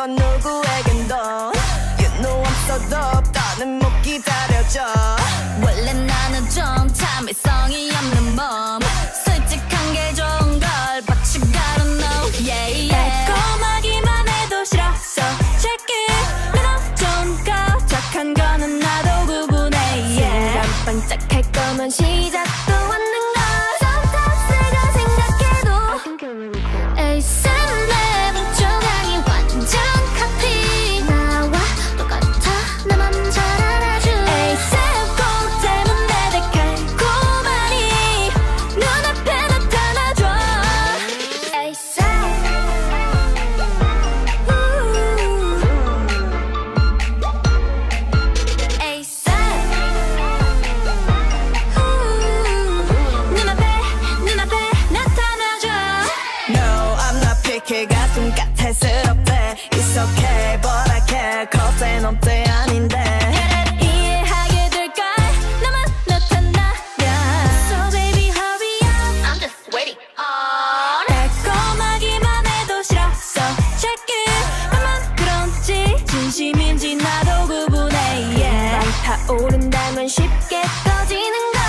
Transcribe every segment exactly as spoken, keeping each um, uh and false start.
건 누구에겐도 You know I'm so dope 더는 못 기다려줘 원래 나는 좀 참을성이 없는 몸 솔직한 게 좋은 걸 But you gotta know yeah yeah 달콤하기만 해도 싫어 So check it 매너 좋은 거 착한 거는 나도 구분해 yeah 반짝할 거면 시작도 않는 거 Sometimes 생각해도 에이셉 내 뭉쳐강이 완전 카피 나와 똑같아 나만 잘 알아줘 에이셉 꼭 닮은 내 달콤하니 눈앞에 나타나줘 에이셉 에이셉 눈앞에 눈앞에 나타나줘 No I'm not picky 가슴 까탈스럽대 It's okay but I care cause 넌 때 아닌데 이해하게 될걸 나만 나타나면 So baby hurry up I'm just waiting on 달콤하기만 해도 싫어 So check it 나만 그런지 진심인지 나도 구분해 yeah 타오른다면 쉽게 꺼지는 거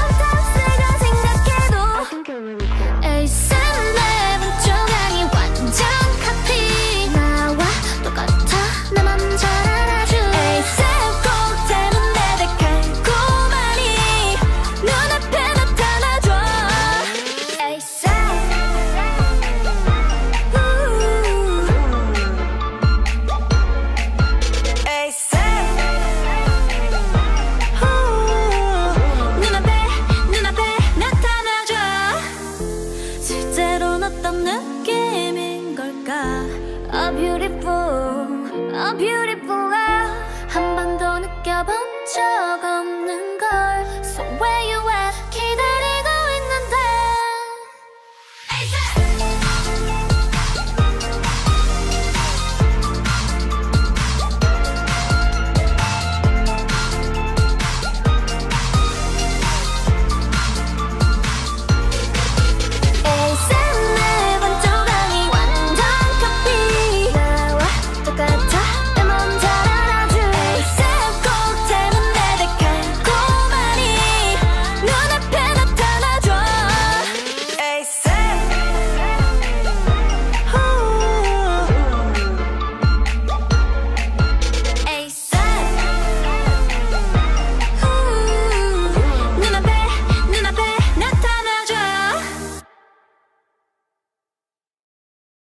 Sometimes 생각해도 에이셉 내 뭉쳐강이 완전 카피 나와 똑같아 나만 잘 알아줘 에이셉 꼭 닮은 내 달콤하니 눈앞에 나타나줘 에이셉 에이셉 눈앞에 눈앞에 나타나줘 실제로는 어떤 느낌인 걸까 A beautiful, a beautiful love 한 번도 느껴본 적